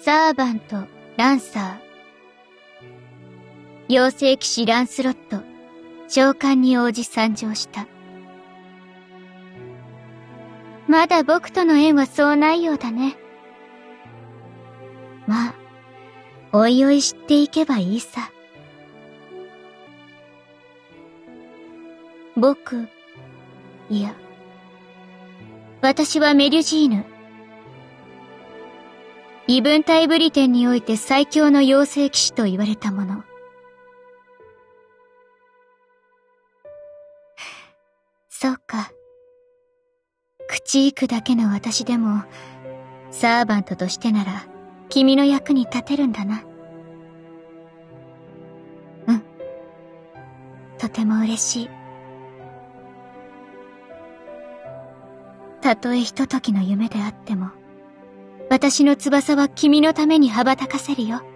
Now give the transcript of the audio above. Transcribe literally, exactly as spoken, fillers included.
サーバント、ランサー。妖精騎士ランスロット、召喚に応じ参上した。まだ僕との縁はそうないようだね。まあ、おいおい知っていけばいいさ。僕、いや、私はメリュジーヌ。異文体ブリテンにおいて最強の妖精騎士と言われたもの。そうか。口いくだけの私でも、サーバントとしてなら、君の役に立てるんだな。うん。とても嬉しい。たとえひとときの夢であっても、私の翼は君のために羽ばたかせるよ。